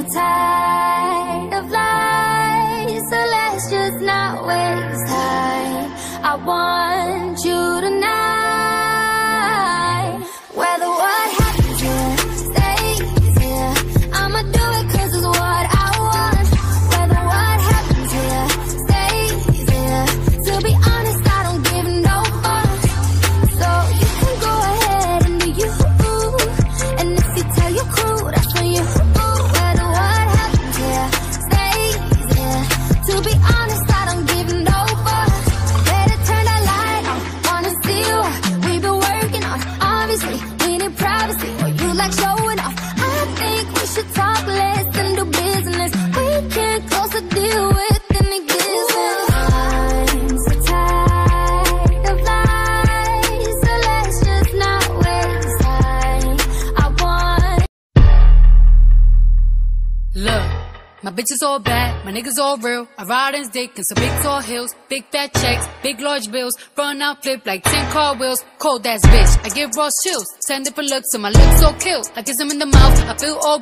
so tired of lies, so let's just not waste time. I want you tonight. Whether what happens here stays here, I'ma do it 'cause it's what I want. Whether what happens here stays here, to be honest, I don't give no fuck. So you can go ahead and do you, and if you tell your crew, that's when you. Whether what happens here stays here, to be honest, I don't give no fuck. Better turn that light on, wanna see what we've been working on. Obviously, we need privacy, or you like showing off. I think we should talk less and do business. We can't close the deal with any business. I'm so tired of lies, so let's just not waste time. I want. Look, my bitch is all bad, my niggas all real. I ride in dick in some big tall hills, big fat checks, big large bills. Run out, flip like 10 car wheels. Cold ass bitch, I give raw chills. 10 different looks and my lips so kill. Like kiss him in the mouth, I feel all